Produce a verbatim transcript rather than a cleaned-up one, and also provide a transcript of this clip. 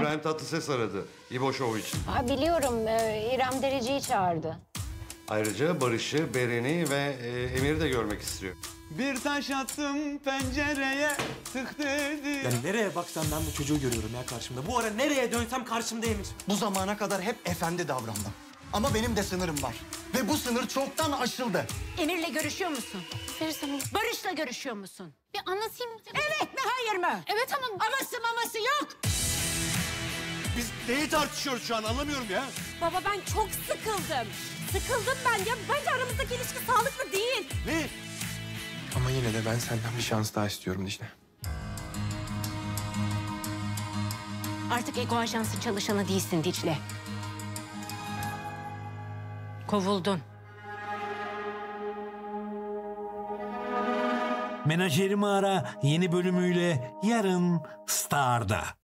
İbrahim Tatlıses aradı İbo Show için. Ha, biliyorum. Ee, İrem Derici'yi çağırdı. Ayrıca Barış'ı, Beren'i ve e, Emir'i de görmek istiyor. Bir taş attım pencereye, tık dedi. Yani nereye baksam ben bu çocuğu görüyorum ya karşımda. Bu ara nereye dönsem karşımda Emir. Bu zamana kadar hep efendi davrandım. Ama benim de sınırım var. Ve bu sınır çoktan aşıldı. Emir'le görüşüyor musun? Feris Hanım. Barış'la görüşüyor musun? Bir anlatayım. Evet mi hayır mı? Evet ama... Aması maması yok. Biz neyi tartışıyoruz şu an anlamıyorum ya. Baba ben çok sıkıldım. Sıkıldım ben ya. Bence aramızdaki ilişki sağlıklı değil. Ne? Ama yine de ben senden bir şans daha istiyorum Dicle. Artık Ego Ajansı çalışanı değilsin Dicle. Kovuldun. Menajerimi Ara yeni bölümüyle yarın Star'da.